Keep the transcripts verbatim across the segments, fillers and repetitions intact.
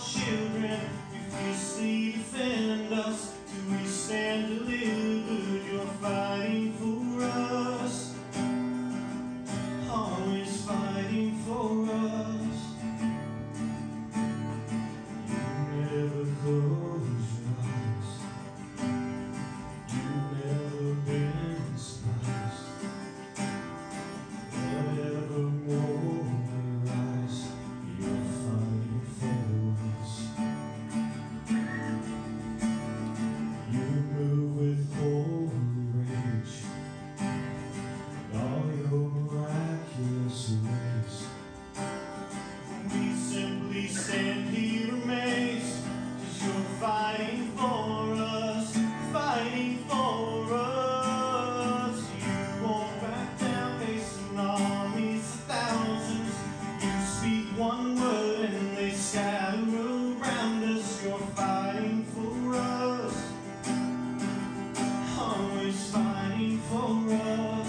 children. You fiercely defend us till we stand delivered. You're fighting for us, always fighting for us. You never close your eyes, you've never been despised. Forevermore we rise, you're fighting for us. You move with holy rage, and all your miraculous ways. We simply stand here amazed, 'cause you're fighting for us, fighting for us. You won't back down, facing armies of thousands. You speak one word and they scatter around us. You're fighting for us, always fighting for us.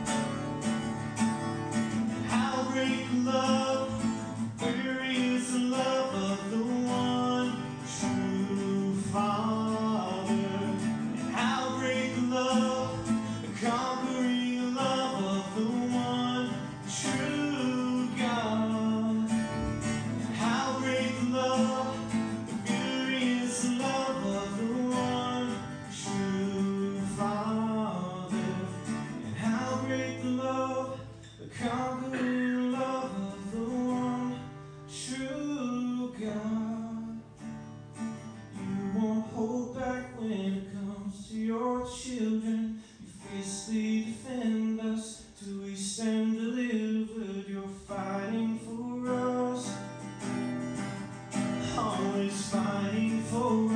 How great love, where is the love of the one true Father? And how great love, the conquering love of the one true God. And how great love, the furious love of the one true Father. And how great the love, the conquering love of the one true God. You won't hold back when it comes to your children. You fiercely defend us till we stand delivered. You're fighting for us, always fighting for